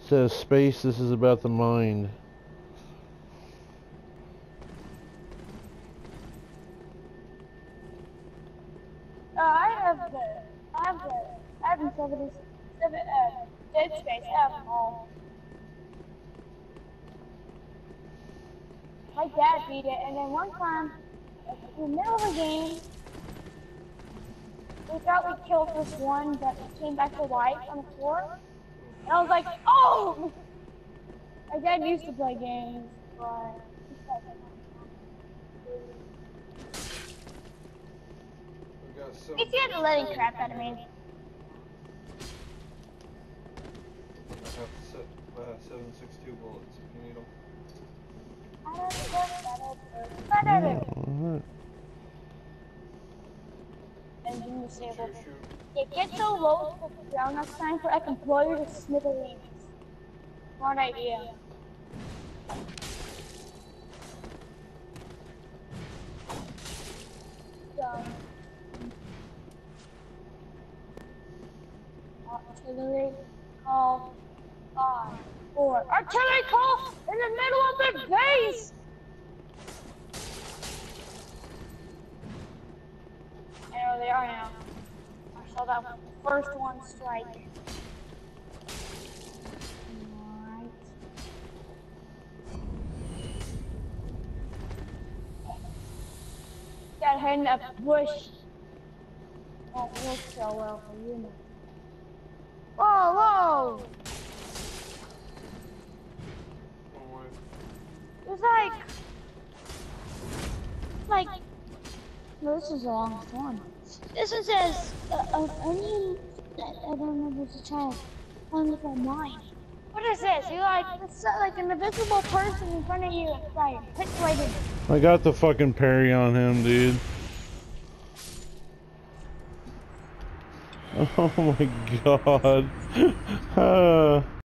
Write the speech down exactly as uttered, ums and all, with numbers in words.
Says space, this is about the mind. Uh, I have the, I have the, I have the seventy, seven, uh, Dead Space, I have them all. My dad beat it, and then one time, in the middle of the game, we thought we killed this one that came back to life on the floor, and I was like, oh! My dad used to play games, but... If you had to letting crap out of me. I have set, uh, seven six two bullets if you need them. Engine disabled. Yeah, get so low to the ground next time so I can blow you to smithereens. Smart idea. Um, artillery call five, four. Artillery call in the middle of the base! I know they are now. I saw that first one strike. Alright. Got her in the bush. Won't work so well for you now. Whoa, whoa! It's like, like, no, this is the longest one. This one says, uh, of any, I don't know if it's a child, on with my mind. What is this? You like, it's like an invisible person in front of you, it's like, pixelated. I got the fucking parry on him, dude. Oh my god. Uh.